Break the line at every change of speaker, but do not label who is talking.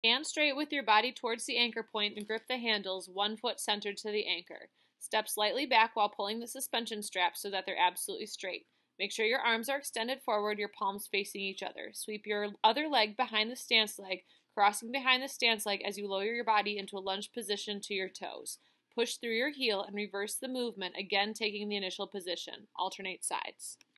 Stand straight with your body towards the anchor point and grip the handles, one foot centered to the anchor. Step slightly back while pulling the suspension strap so that they're absolutely straight. Make sure your arms are extended forward, your palms facing each other. Sweep your other leg behind the stance leg, crossing behind the stance leg as you lower your body into a lunge position to your toes. Push through your heel and reverse the movement, again taking the initial position. Alternate sides.